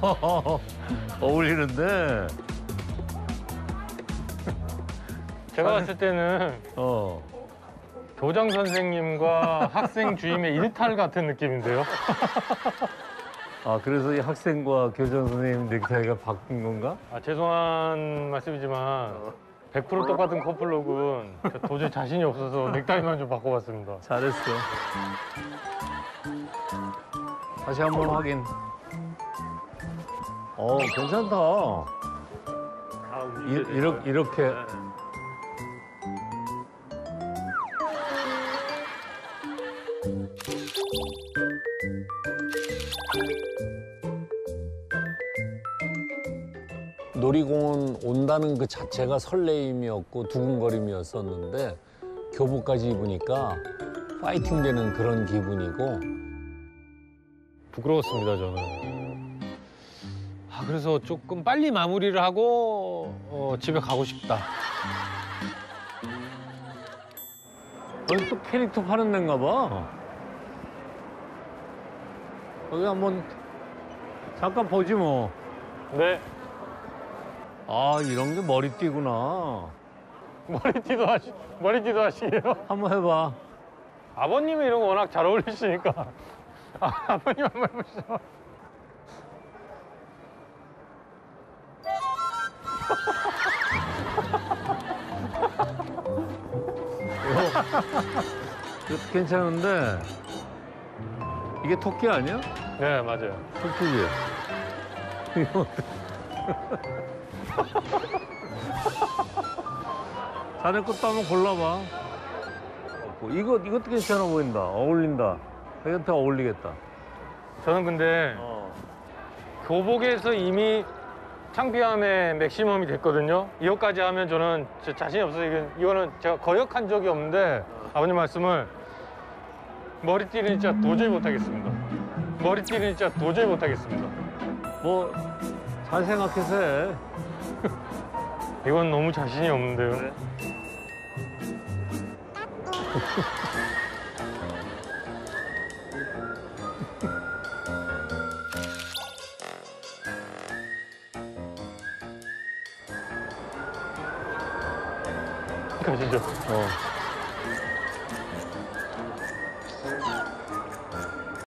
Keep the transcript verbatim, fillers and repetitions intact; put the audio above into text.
어울리는데. 제가 봤을 때는 어. 교장 선생님과 학생 주임의 일탈 같은 느낌인데요. 아, 그래서 이 학생과 교장 선생님 넥타이가 바뀐 건가? 아, 죄송한 말씀이지만 백 퍼센트 똑같은 커플룩은 도저히 자신이 없어서 넥타이만 좀 바꿔봤습니다. 잘했어. 다시 한번 확인. 어, 괜찮다. 이, 이렇게, 이렇게. 놀이공원 온다는 그 자체가 설레임이었고 두근거림이었었는데 교복까지 입으니까 파이팅 되는 그런 기분이고 부끄러웠습니다, 저는. 아, 그래서 조금 빨리 마무리를 하고 어, 집에 가고 싶다. 여기 또 캐릭터 파는 데인가 봐. 여기 한번 잠깐 보지 뭐. 네. 아, 이런 게 머리띠구나. 머리띠도 하시, 머리띠도 하시게요? 한번 해봐. 아버님이 이런 거 워낙 잘 어울리시니까. 아, 아버님 한번 해보시죠. 이거 괜찮은데 이게 토끼 아니야? 네, 맞아요. 토끼지? 이거 자네 것도 한번 골라봐. 이거, 이것도 괜찮아 보인다. 어울린다. 이것도 어울리겠다. 저는 근데 어. 교복에서 이미 창피함의 맥시멈이 됐거든요. 이거까지 하면 저는 진짜 자신이 없어서 이건, 이거는 제가 거역한 적이 없는데 아버님 말씀을 머리띠는 진짜 도저히 못하겠습니다. 머리띠는 진짜 도저히 못하겠습니다. 뭐, 잘 생각해서 해. 이건 너무 자신이 없는데요. 그래? 가시죠. 어.